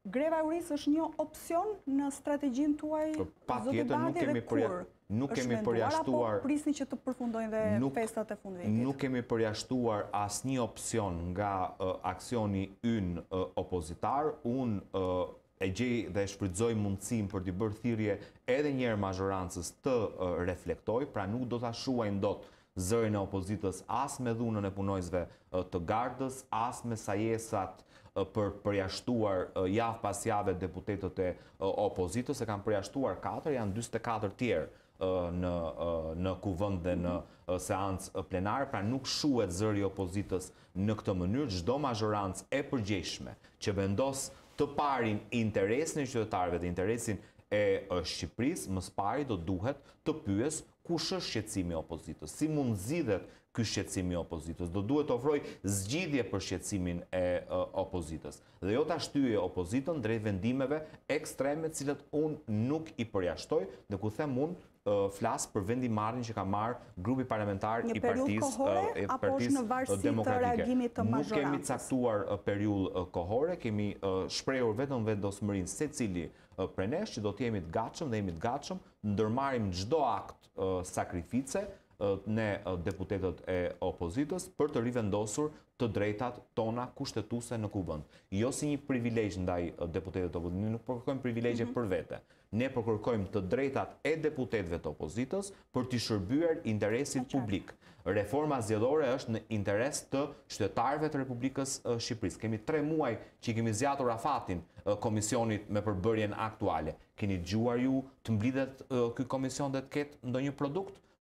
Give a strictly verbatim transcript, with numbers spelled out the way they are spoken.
greva e urisë është një opcion në strategjinë tuaj, zoti Bardhi, dhe kur nuk kemi përjashtuar, apo prisni që të përfundojnë dhe festat e fundvitit? Nuk kemi përjashtuar asnjë opcion nga uh, aksioni ynë uh, opozitar. Unë uh, e gjej dhe shfrytëzoj mundësinë për të bërë thirrje edhe një herë mazhorancës të uh, reflektoj, pra nuk do ta shuajnë dot zërin e opozitës as me dhunën e punojësve uh, të gardës, as me sajesat uh, për përjashtuar uh, javë pas jave deputetët e uh, opozitës, e kanë përjashtuar katër, janë njëzet e katër tjerë në, në kuvend dhe në seancë plenare, pra nuk shuhet zëri i opozitës në këtë mënyrë. Çdo mazhorancë e përgjegjshme që vendos të parin interesin e qytetarëve dhe interesin e Shqipërisë, më së pari do duhet të pyes kush është shqetësimi i opozitës, si mund zgjidhet ky shqetësim i opozitës, do duhet të ofroj zgjidhje për shqetësimin e opozitës dhe jo ta shtyje opozitën drejt vendimeve ekstreme, të cilat unë nuk i përjashtoj, dhe ku them unë flas për vendimarrjen që ka marrë grupi parlamentar i Partisë e Partisë Demokratike. Nuk kemi caktuar periudhë kohore, kemi shprehur vetëm vendosmërinë secili prej nesh që do të jemi të gatshëm dhe jemi të gatshëm ndërmarrim çdo akt sakrifice ne deputetët e opozitës për të rivendosur të drejtat tona kushtetuese në kuvend. Jo si një privilegj ndaj deputetëve të opozitës, ne nuk kërkojmë privilegje mm -hmm. për vete. Ne kërkojmë të drejtat e deputetëve të opozitës për të shërbyer interesit publik. Reforma zgjedhore është në interes të qytetarëve të Republikës Shqipërisë. Kemi tre muaj që kemi zgjatur afatin komisionit me përbërjen aktuale. Keni dëgjuar ju të mblidhet ky komision dhe të ketë ndonjë produkt?